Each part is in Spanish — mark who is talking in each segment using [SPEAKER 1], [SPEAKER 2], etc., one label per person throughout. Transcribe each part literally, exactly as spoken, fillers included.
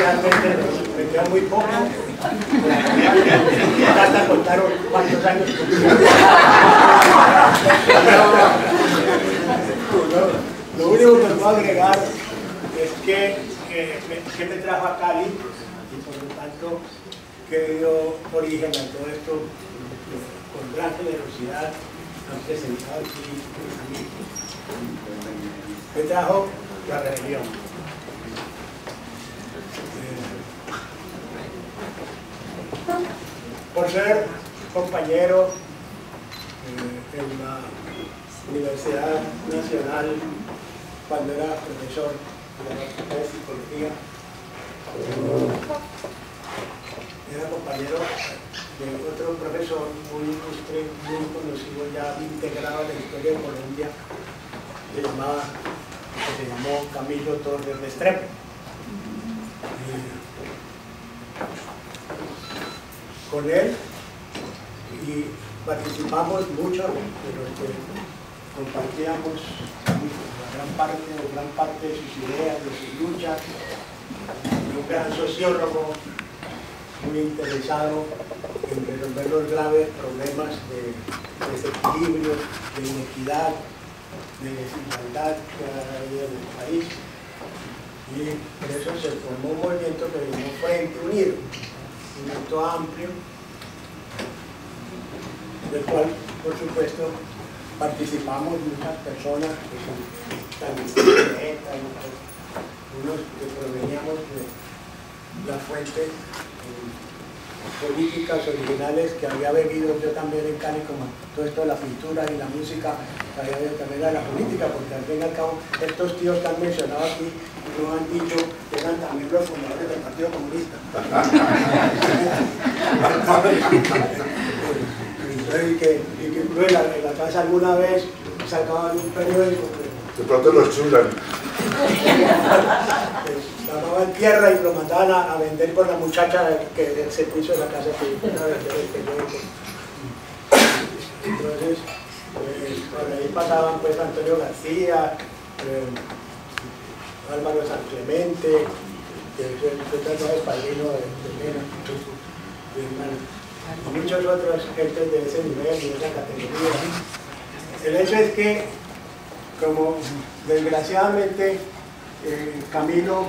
[SPEAKER 1] realmente me queda muy poco. Hasta contaron cuántos años. Lo único que puedo agregar es que, que, que me trajo a Cali y por lo tanto que dio origen a todo esto con gran generosidad han presentado aquí a mí. Me trajo la religión. Por ser compañero eh, en la Universidad Nacional, cuando era profesor de la Facultad de Psicología, era compañero de otro profesor muy ilustre, muy conocido, ya integrado en la historia de Colombia, que se, llamaba, que se llamó Camilo Torres Restrepo. Con él y participamos mucho de lo que compartíamos la gran parte o gran parte de sus ideas, de sus luchas. Un gran sociólogo muy interesado en resolver los graves problemas de desequilibrio, de inequidad, de desigualdad que hay en el país. Y por eso se formó un movimiento que se llamó Frente Unido, un movimiento amplio, del cual, por supuesto, participamos muchas personas que son tan directas, unos que proveníamos de las fuentes eh, políticas originales que había bebido yo también en Cali, como todo esto de la pintura y la música, que había bebido también de la política, porque al fin y al cabo estos tíos que han mencionado aquí no han dicho que eran también los fundadores del Partido Comunista. Y que, y que incluso en la, en la casa alguna vez sacaban un periódico que,
[SPEAKER 2] de pronto los chulan.
[SPEAKER 1] Llamaban tierra y lo mandaban a, a vender con la muchacha que del servicio de la casa que iban a vender el periódico. Entonces, pues, por ahí pasaban pues Antonio García, eh, Álvaro San Clemente, que es el padrino de, de Mena, y muchos otros gentes de ese nivel y de esa categoría. El hecho es que, como desgraciadamente eh, Camilo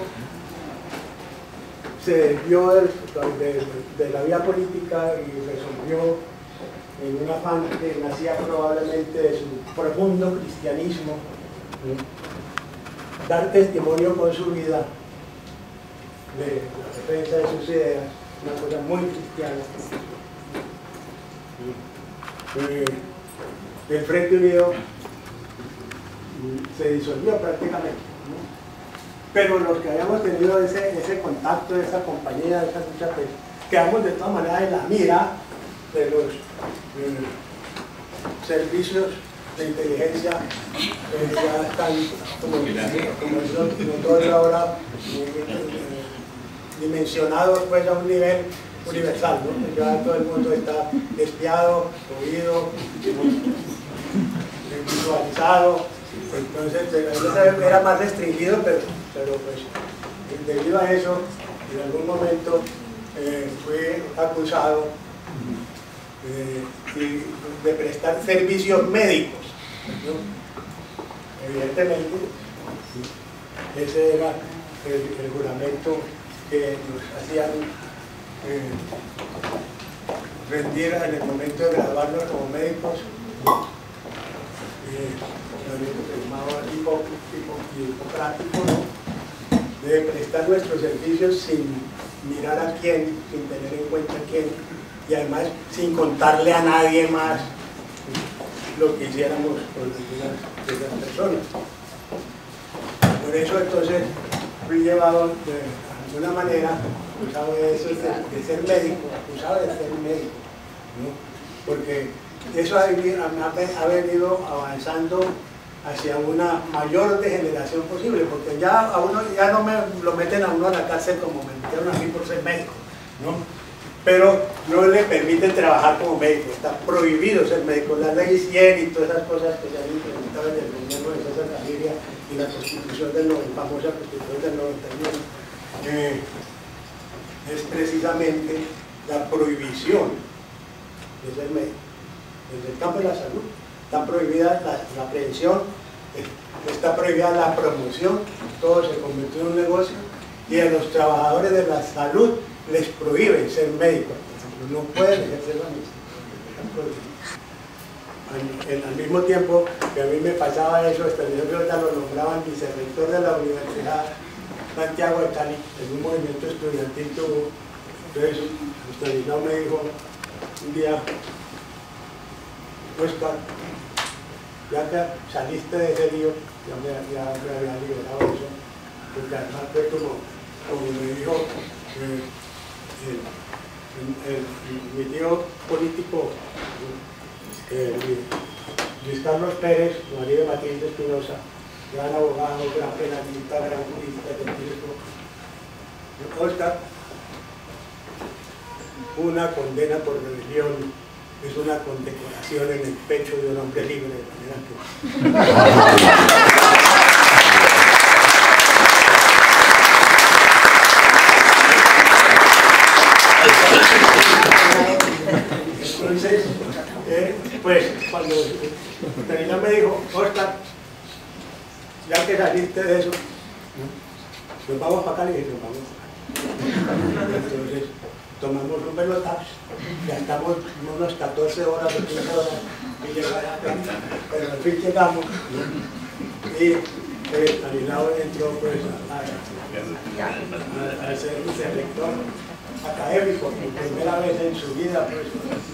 [SPEAKER 1] se desvió de, de, de la vía política y resolvió, en un afán que nacía probablemente de su profundo cristianismo, ¿sí?, dar testimonio con su vida de la defensa de sus ideas, una cosa muy cristiana. Eh, el Frente Unido se disolvió prácticamente, ¿no? Pero los que habíamos tenido ese, ese contacto, esa compañía, esa lucha, pues, quedamos de todas maneras en la mira de los eh, servicios de inteligencia que ya están, como, como nosotros ahora, eh, eh, dimensionados pues, a un nivel universal, ¿no? Ya todo el mundo está espiado, oído, visualizado. Entonces era más restringido, pero, pero pues debido a eso, en algún momento eh, fui acusado eh, de prestar servicios médicos, ¿no? Evidentemente, ese era el, el juramento que nos hacían Eh, rendir en el momento de graduarnos como médicos, eh, llamado hipocrático, ¿no?, de prestar nuestros servicios sin mirar a quién, sin tener en cuenta a quién, y además sin contarle a nadie más lo que hiciéramos con las personas. Por eso entonces fui llevado de alguna manera, acusado de eso, de, de ser médico, acusado de ser médico, ¿no? Porque eso ha, ha venido avanzando hacia una mayor degeneración posible, porque ya a uno ya no me lo meten a uno a la cárcel como me metieron a mí por ser médico, ¿no? Pero no le permiten trabajar como médico, está prohibido ser médico, la ley cien y todas esas cosas que se han implementado en el gobierno de César Gaviria y la constitución del noventa, famosa constitución del noventa y uno. Eh, es precisamente la prohibición de ser médico. Desde el campo de la salud está prohibida la, la prevención, está prohibida la promoción, todo se convirtió en un negocio, y a los trabajadores de la salud les prohíben ser médicos, no pueden ejercer la medicina. Al, al mismo tiempo que a mí me pasaba eso, Estanislao Lota lo nombraban vicerrector de la Universidad Santiago de Cali, en un movimiento estudiantil tuvo. Entonces Estanislao me dijo un día: Oscar, ya que saliste de ese lío, ya me, ya me había liberado de eso, porque además fue como, como me dijo eh, el, el, el, mi tío político, eh, Luis Carlos Pérez, marido de Matilde Espinosa, gran abogado, gran penalista, gran jurista, científico. Oscar, una condena por rebelión es una condecoración en el pecho de un hombre libre, de manera que... Entonces, eh, pues, cuando Teresa me dijo: Oscar, ya que saliste de eso, nos vamos para acá, y nos vamos para acá. Entonces, tomamos un pelotazo, gastamos unos catorce horas o quince horas y llegar acá, pero al fin llegamos, ¿no? Y eh, Estanislao entró pues a, a, a, a ser vicerrector académico, por primera vez en su vida, pues,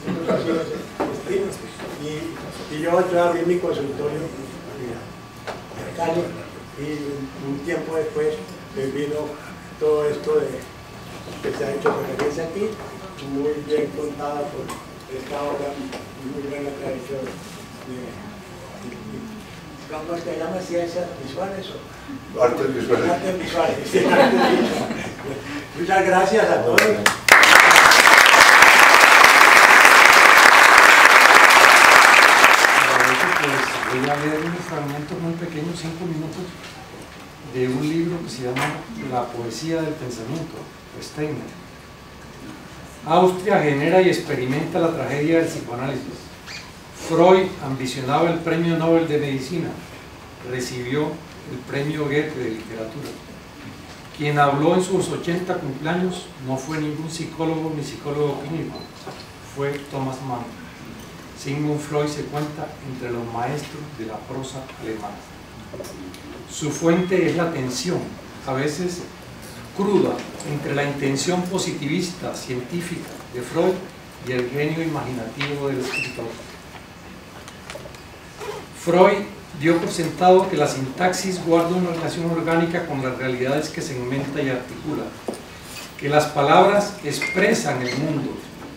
[SPEAKER 1] y, y yo entré a abrir mi consultorio en Cali, y un tiempo después pues, vino todo esto de que se ha hecho referencia aquí, muy bien contada por esta obra, muy buena que ha hecho de, ¿cómo se llama? ¿Ciencias visuales o?
[SPEAKER 2] Artes visuales.
[SPEAKER 1] Artes visuales, sí, artes visuales. Muchas gracias a todos.
[SPEAKER 3] Pues voy a leer un fragmento muy pequeño, cinco minutos, de un libro que se llama La poesía del pensamiento, Steiner. Austria genera y experimenta la tragedia del psicoanálisis. Freud ambicionaba el premio Nobel de Medicina, recibió el premio Goethe de literatura. Quien habló en sus ochenta cumpleaños no fue ningún psicólogo ni psicólogo clínico, fue Thomas Mann. Sigmund Freud se cuenta entre los maestros de la prosa alemana. Su fuente es la tensión, a veces cruda, entre la intención positivista, científica de Freud y el genio imaginativo del escritor. Freud dio por sentado que la sintaxis guarda una relación orgánica con las realidades que segmenta y articula, que las palabras expresan el mundo,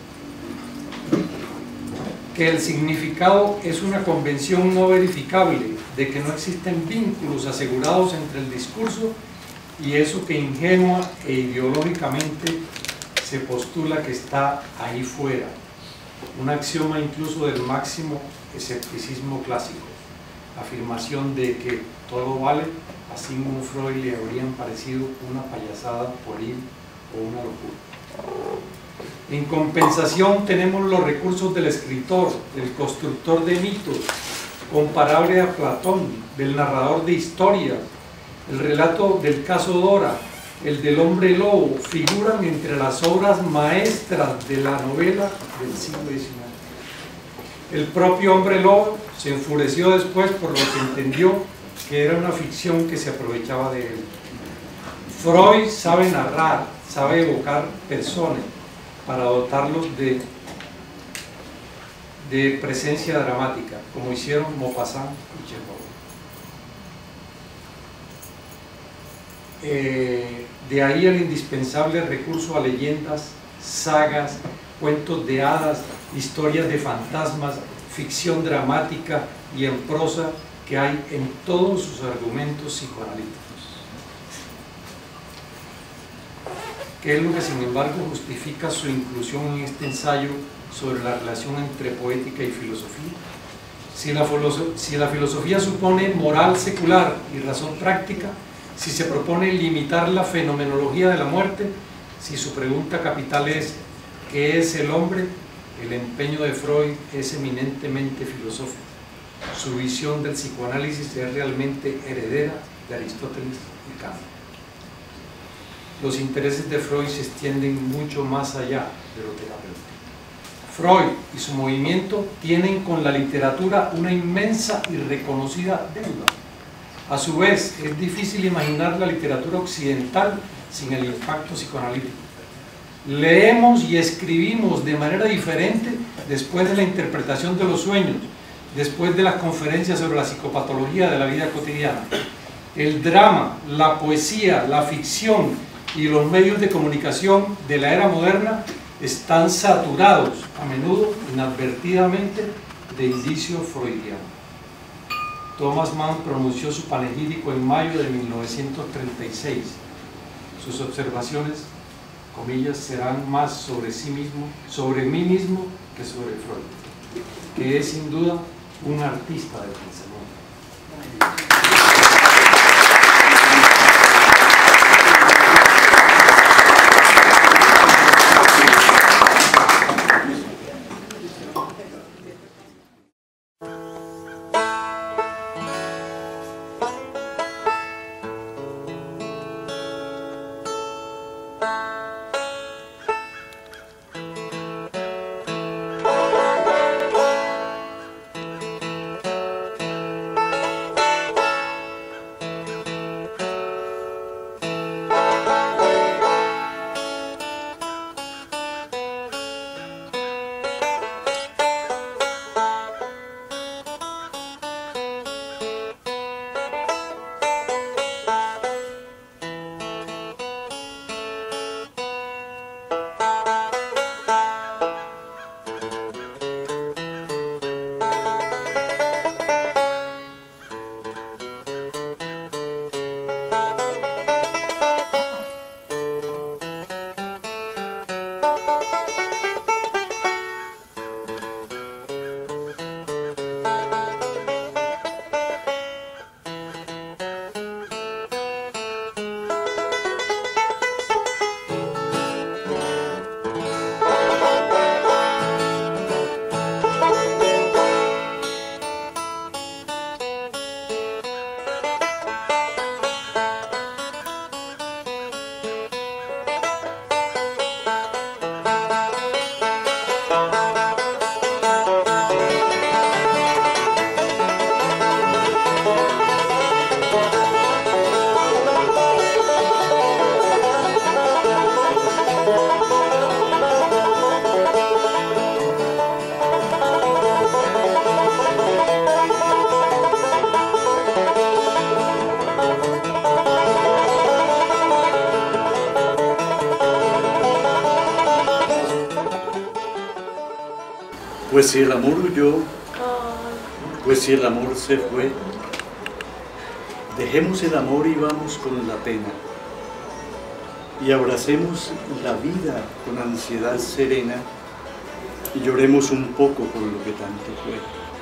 [SPEAKER 3] que el significado es una convención no verificable, de que no existen vínculos asegurados entre el discurso y eso que ingenua e ideológicamente se postula que está ahí fuera, un axioma incluso del máximo escepticismo clásico, afirmación de que todo vale, a Sigmund Freud le habrían parecido una payasada pueril o una locura. En compensación tenemos los recursos del escritor, del constructor de mitos, comparable a Platón, del narrador de historias. El relato del caso Dora, el del hombre lobo, figuran entre las obras maestras de la novela del siglo diecinueve. El propio hombre lobo se enfureció después por lo que entendió que era una ficción que se aprovechaba de él. Freud sabe narrar, sabe evocar personas para dotarlos de, de presencia dramática, como hicieron Maupassant y Chekhov. Eh, de ahí el indispensable recurso a leyendas, sagas, cuentos de hadas, historias de fantasmas, ficción dramática y en prosa que hay en todos sus argumentos psicoanalíticos. ¿Qué es lo que sin embargo justifica su inclusión en este ensayo sobre la relación entre poética y filosofía? Si la, si la filosofía supone moral secular y razón práctica, si se propone limitar la fenomenología de la muerte, Si su pregunta capital es ¿qué es el hombre?, el empeño de Freud es eminentemente filosófico. Su visión del psicoanálisis es realmente heredera de Aristóteles y Kant. Los intereses de Freud se extienden mucho más allá de lo terapéutico. Freud y su movimiento tienen con la literatura una inmensa y reconocida deuda. A su vez, es difícil imaginar la literatura occidental sin el impacto psicoanalítico. Leemos y escribimos de manera diferente después de la interpretación de los sueños, después de las conferencias sobre la psicopatología de la vida cotidiana. El drama, la poesía, la ficción y los medios de comunicación de la era moderna están saturados, a menudo inadvertidamente, de indicios freudianos. Thomas Mann pronunció su panegírico en mayo de mil novecientos treinta y seis. Sus observaciones, comillas, serán más sobre sí mismo, sobre mí mismo que sobre Freud, que es sin duda un artista del pensamiento.
[SPEAKER 2] Pues si el amor huyó, pues si el amor se fue, dejemos el amor y vamos con la pena, y abracemos la vida con ansiedad serena, y lloremos un poco por lo que tanto fue.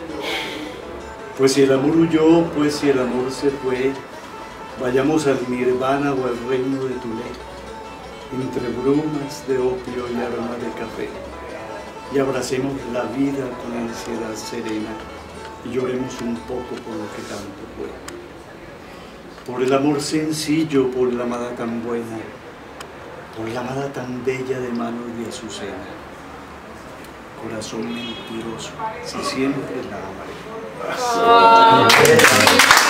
[SPEAKER 2] Pues si el amor huyó, pues si el amor se fue, vayamos al nirvana o al reino de Tulé, entre brumas de opio y aroma de café, y abracemos la vida con ansiedad serena y lloremos un poco por lo que tanto fue. Por el amor sencillo, por la amada tan buena, por la amada tan bella de manos de azucena. Corazón mentiroso, si siempre la amaré.